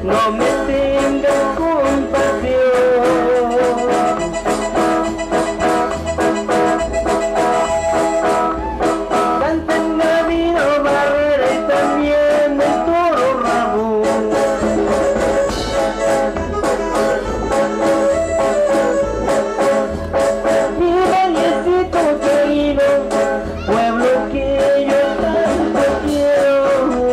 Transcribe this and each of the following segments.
no me tengas compasión. Canta el Navino Barrera y también el Toro Ramón. Mi vallecito querido, pueblo que yo tanto quiero.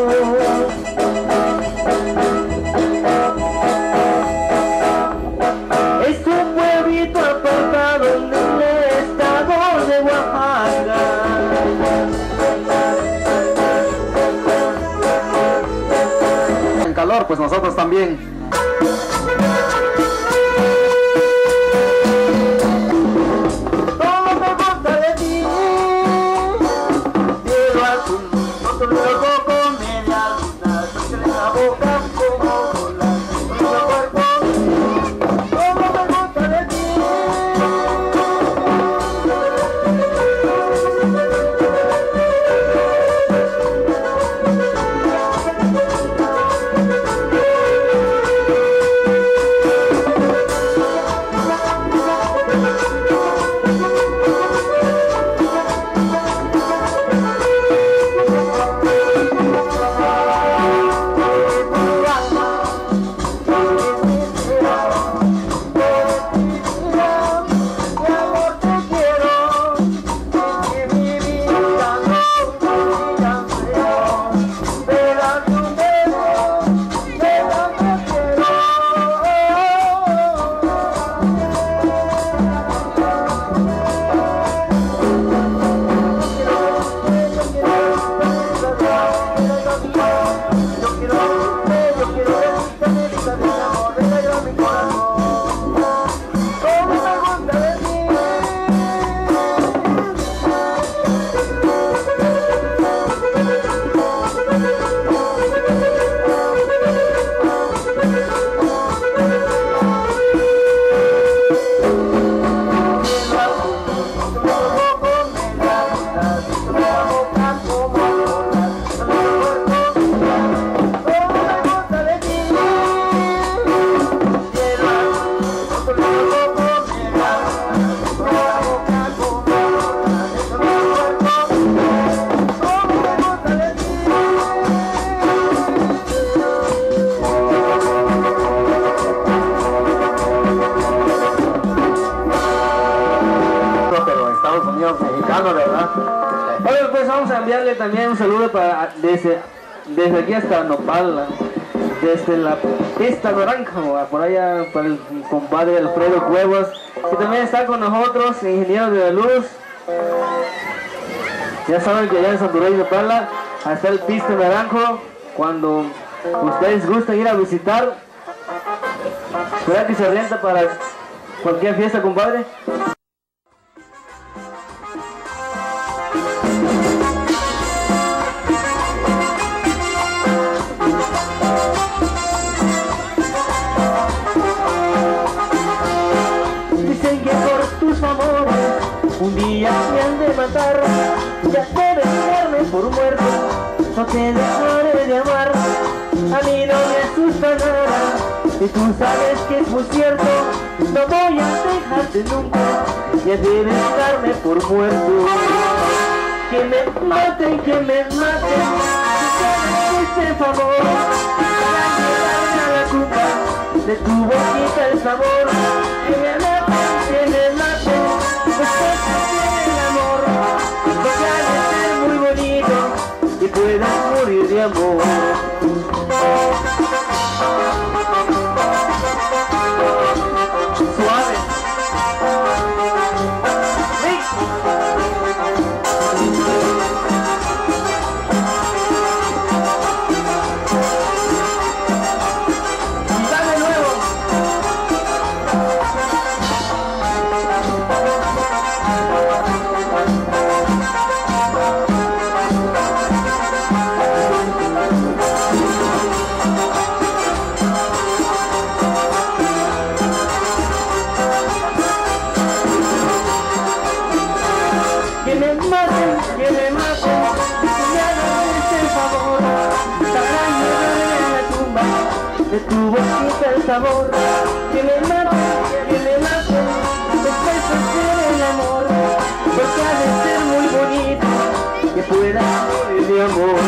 Es un pueblito apartado en el estado de Oaxaca. En calor, pues nosotros también. Todo me gusta de ti, cielo azul, otro loco con media luna, porque en la boca como olas, con el cuerpo. Todo me gusta de ti. Mexicano, ¿verdad? Bueno, pues vamos a enviarle también un saludo para desde aquí hasta Nopal, desde la pista naranja, por allá para el compadre Alfredo Cuevas, que también está con nosotros, ingeniero de la luz. Ya saben que allá en Santurrey de Nopal hasta el pista naranjo, cuando ustedes gustan ir a visitar, ¿verdad que se renta para cualquier fiesta, compadre? Dicen que por tus amores un día me han de matar, ya debes darme por muerto, no te dejaré de amar. A mí no me asusta nada, y tú sabes que es muy cierto, no voy a dejarte nunca, ya debes darme por muerto. Que me maten, si sabes este favor, para llevarme a la tumba de tu boquita el sabor. Que me maten, después que tiene el amor, porque ha de ser muy bonito y puedas morir de amor. Suave. ¡Sí! Y dale nuevo. de tu boquita el sabor, que me mate, después de hacer el amor, porque ha de ser muy bonito, que pueda morir de amor.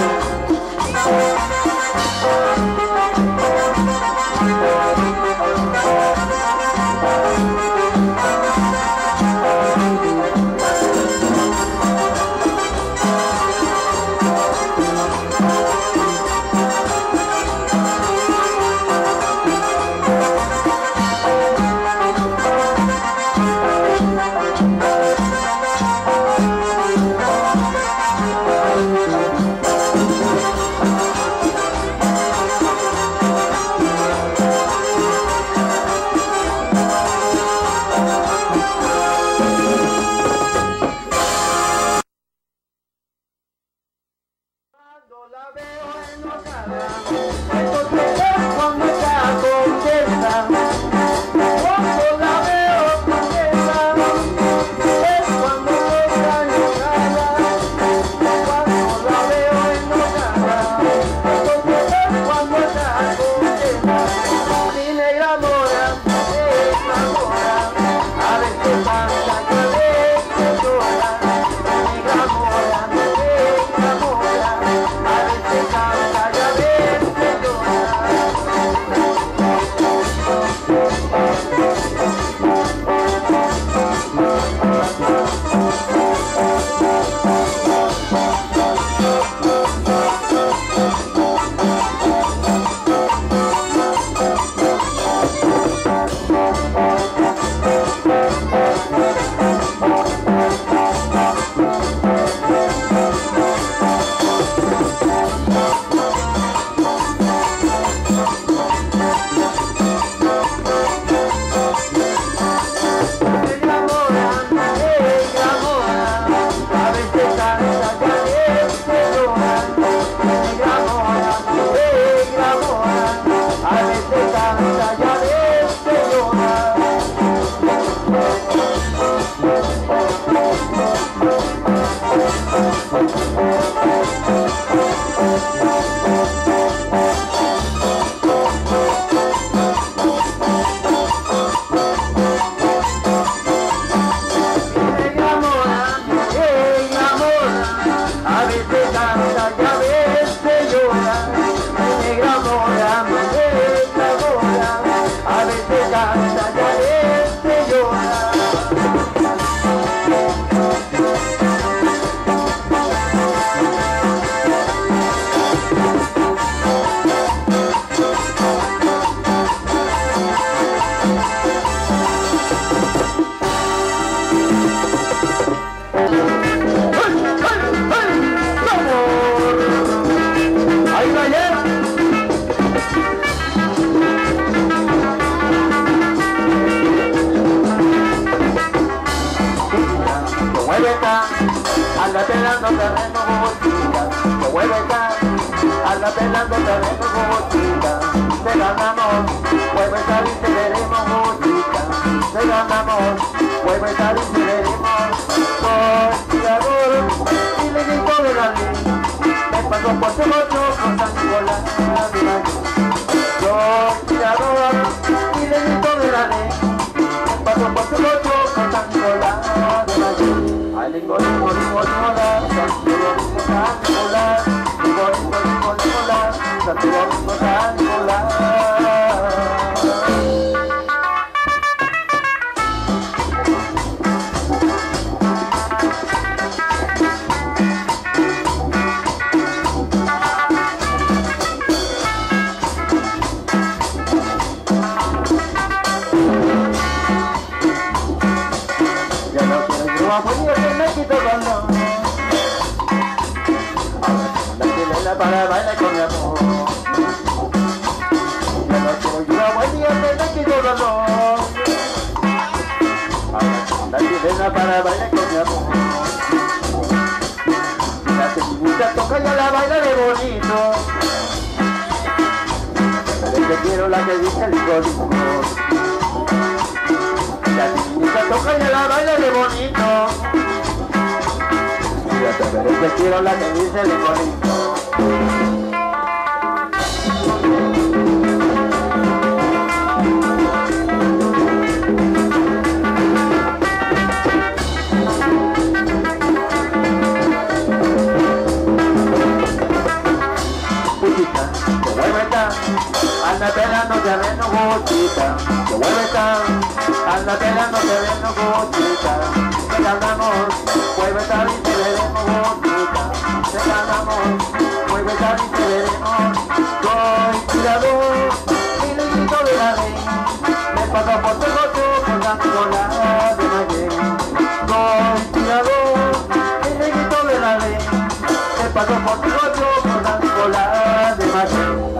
anda pelando terreno botica, se vuelve acá, anda pelando terreno botica, se ganamos, vuelve a salir, se veremos botica, se ganamos, vuelve a salir, se veremos, soy tirador, y le grito de la ley, me pasó por su mocho con Sangola, soy tirador, y le grito de la ley, me pasó por su mocho con Sangola, ay, lingo, lingo, lingo, lingola, Santiago, lingo, Sangola, lingo, lingo, lingo, lingola, Santiago, lingo, Sangola. Para bailar con mi amor, yo no quiero llorar, buen día, nena, que yo dolor. La sirena para bailar con mi amor, la señorita toca y la baila de bonito. Pero que quiero la que dice el código, la señorita toca y la baila de bonito. Pero que quiero la que dice el código. pelando te ven chica, que vuelve estar, anda pelando te ven chica, te ganamos, vuelve estar y te veremos chica, te ganamos, vuelve estar y te veremos, soy tirador, y le grito de la ley, me paso por tu coche, por la cola de Mayén, soy tirador, y le grito de la ley, me paso por tu coche, por la cola de Mayén.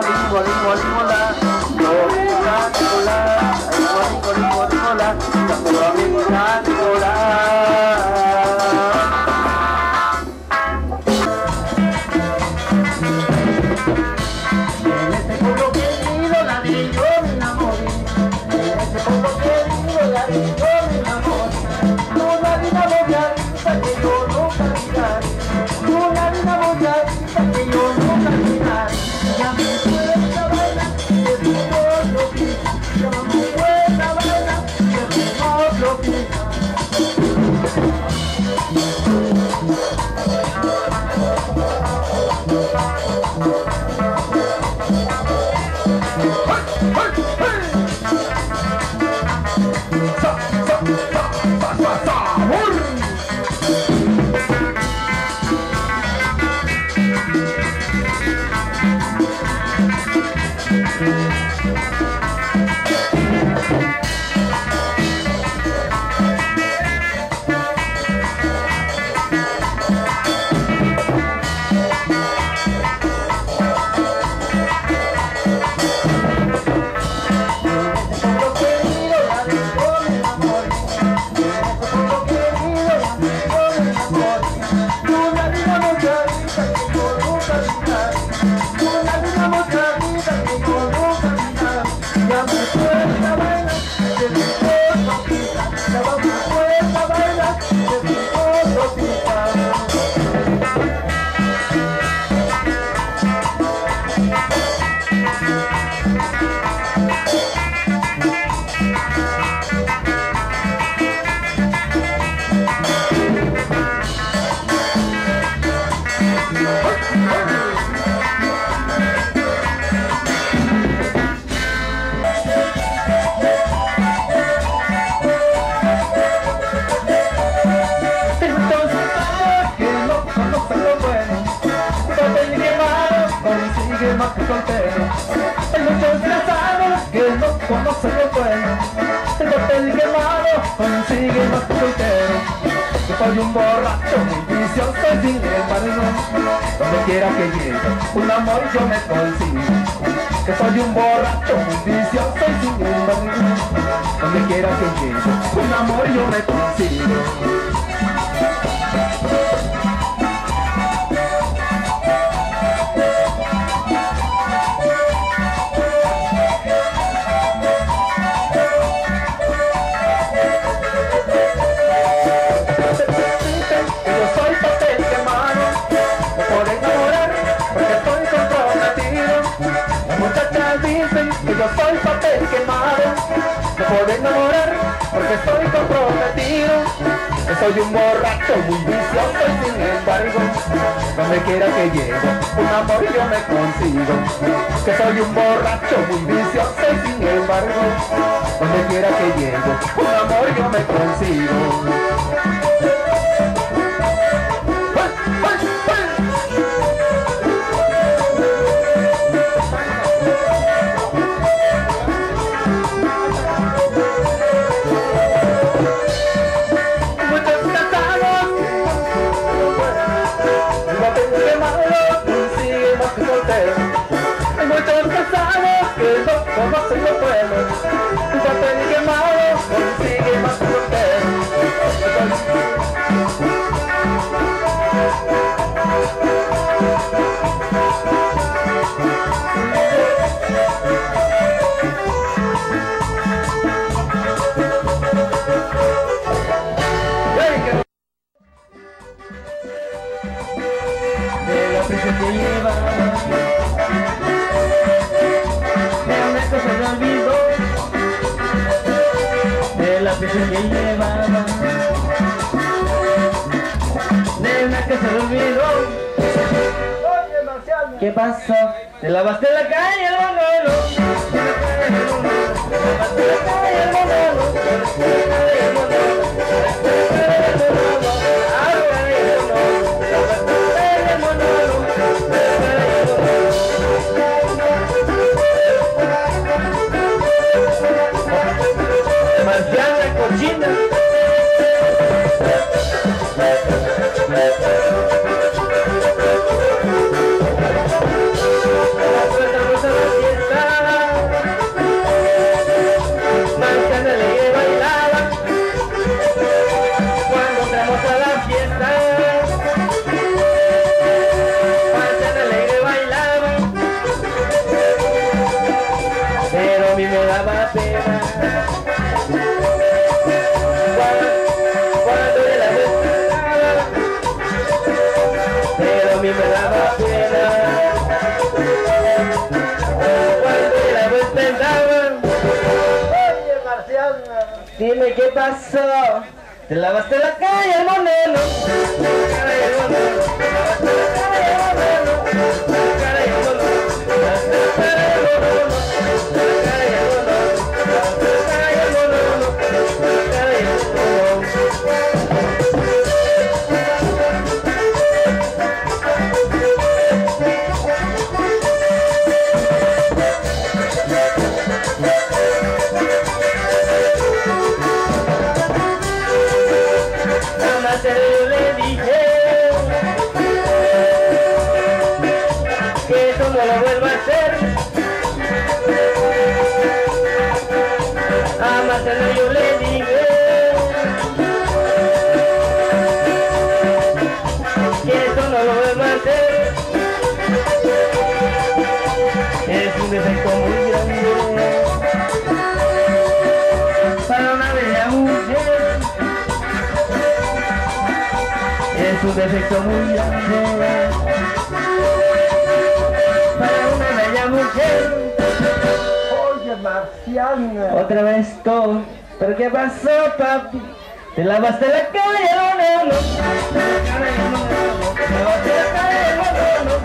Hay muchos casados que no conocen lo bueno. El papel quemado consigue más que soltero. Yo soy un borracho muy vicioso y sin embargo, donde quiera que llegue, un amor yo me consigo. Que soy un borracho muy vicioso y sin embargo, donde quiera que llegue, un amor yo me consigo. Yo soy papel quemado, no puedo enamorar porque estoy comprometido. Que soy un borracho muy vicioso y sin embargo, donde quiera que llego, un amor yo me consigo. Que soy un borracho muy vicioso y sin embargo, donde quiera que llego, un amor yo me consigo. Hay muchos casados que no conocen lo bueno. Un papel quemado consigue más que soltero. De la prisa que lleva, la prisa que llevaba, nena que se lo olvidó. ¿Qué pasó? Te lavaste la calle el monólogo, te lavaste la calle el monólogo, marciana cochina. Dime qué pasó, te lavaste la calle el monelo, yo le dije que esto no lo vuelva a hacer. Es un defecto muy grande para una bella mujer. Es un defecto muy grande para una bella mujer. Marciana. Otra vez todo. ¿Pero qué pasó, papi? Te lavaste la calle, no, no. Te lavaste la calle, no, no.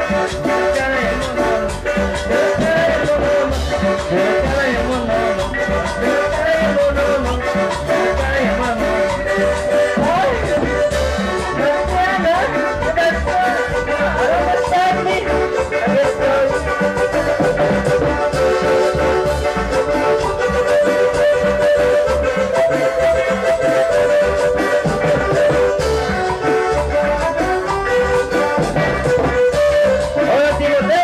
Hola, tío.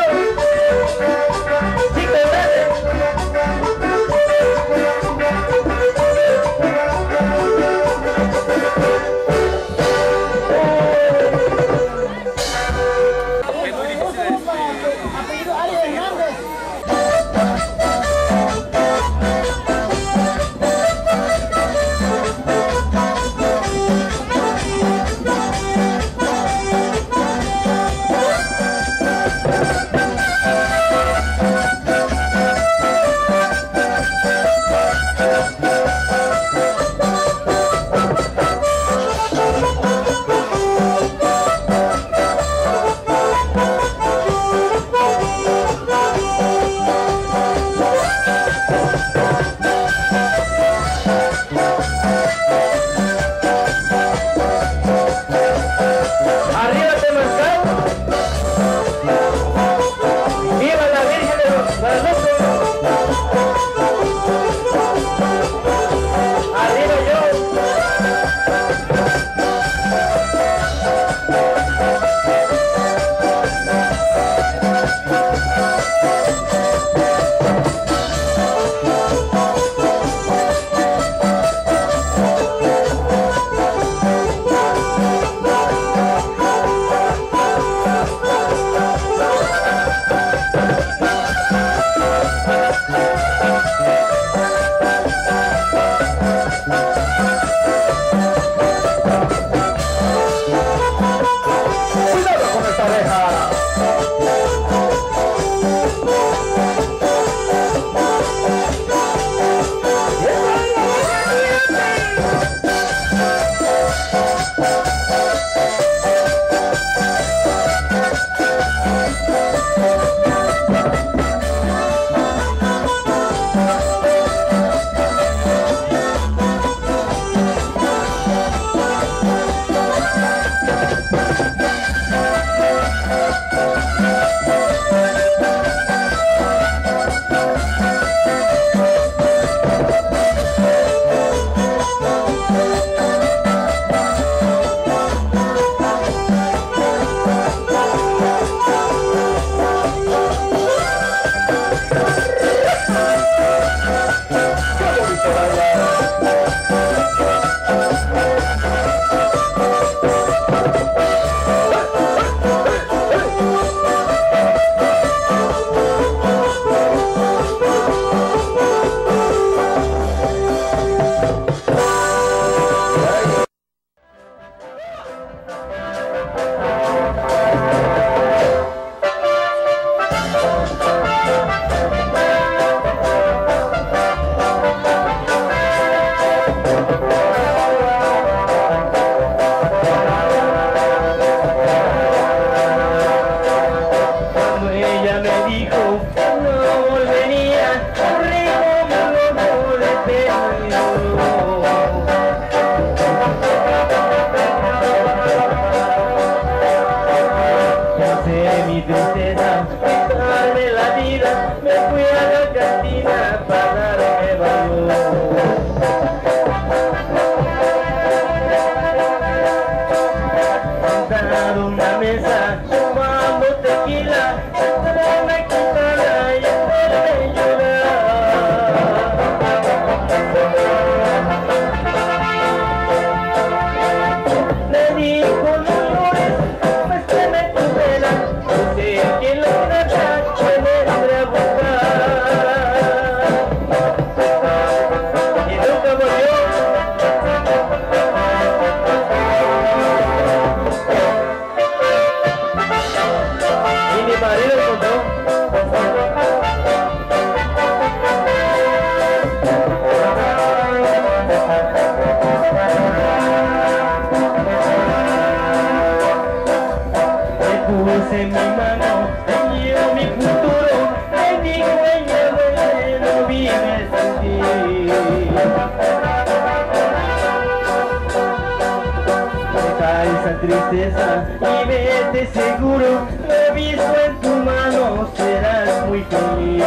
tristeza y vete seguro, lo he visto en tu mano, serás muy feliz.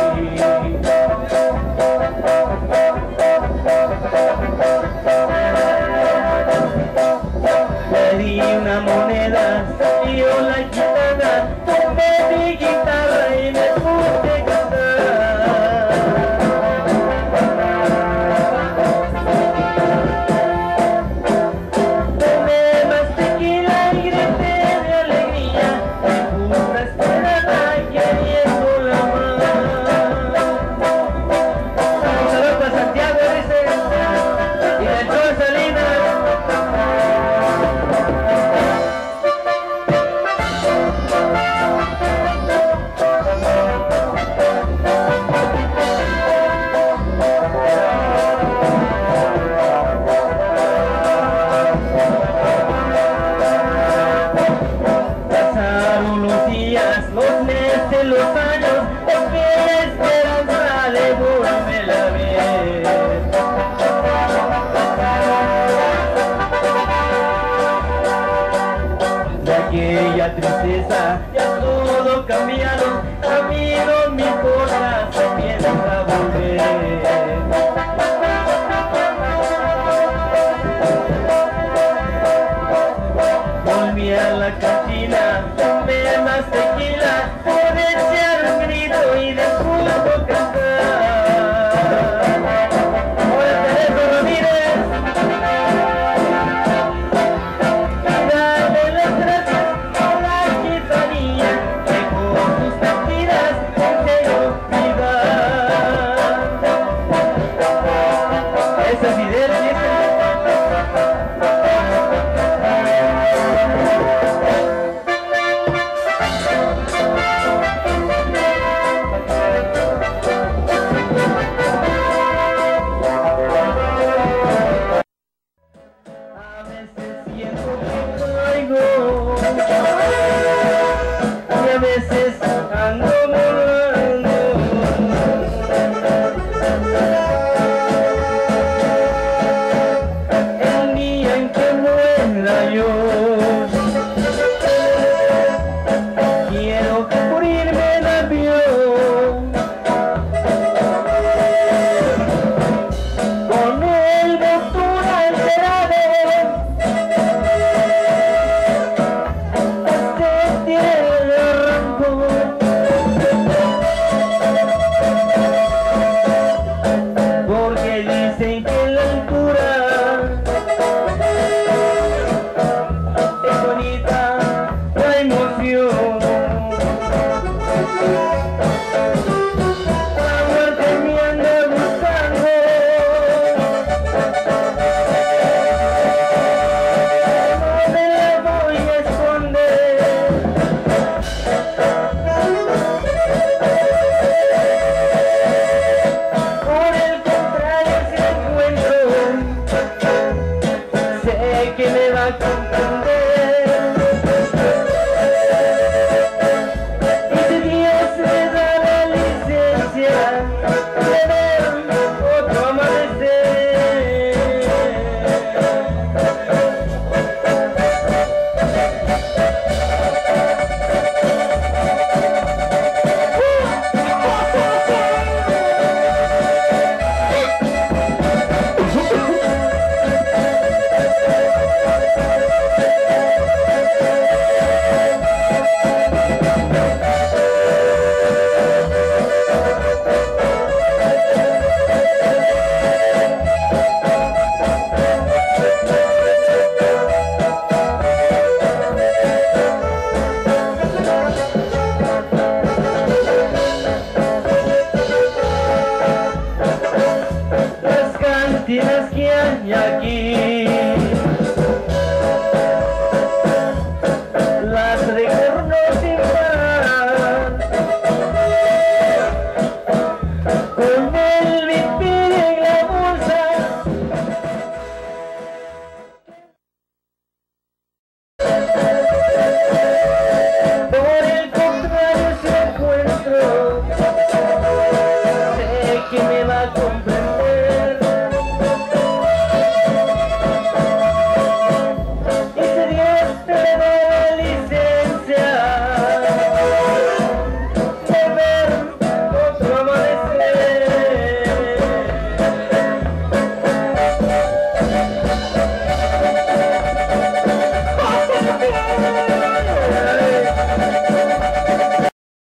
Le di una moneda, salió la gitana, tomé mi guitarra y me puse a cantar. Tomé más tequila y grité de alegría, me puse esperada queriéndola más. Un saludo para Santiago, dice, y del Chor Salinas. Pasaron los días, los meses, los años, aquella esperanza de volverme a ver. De aquella tristeza ya todo cambiado, a mí no me importa, se piensa volver. Volví a la cantina, tomé más tequila, por echar un grito y después cantar. Hola Teresa Ramírez, dale las gracias a la gitanilla que con tus mentiras me olvidar. Esas ideas